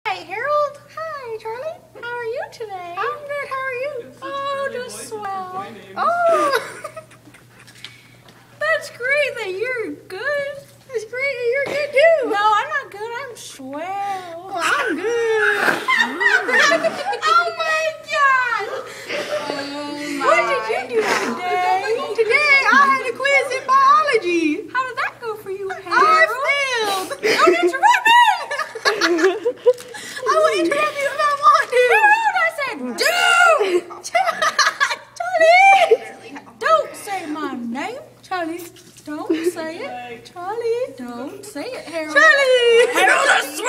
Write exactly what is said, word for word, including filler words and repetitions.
Hi, Harold. Hi, Charlie. How are you today? I'm good. How are you? Oh, just swell. Oh, that's great that you're good. It's great that you're good too. No, I'm not good. I'm swell. Well, I'm good. Oh my gosh. Oh my what did you do today? Today I had a quiz in biology. How did that go for you, Harold? I failed. Don't interrupt me. I will interrupt you if I want to. Harold, I said do. Charlie, don't say my name. Charlie, don't say it. Charlie, don't say it, Harold. Charlie. Harold, I swear.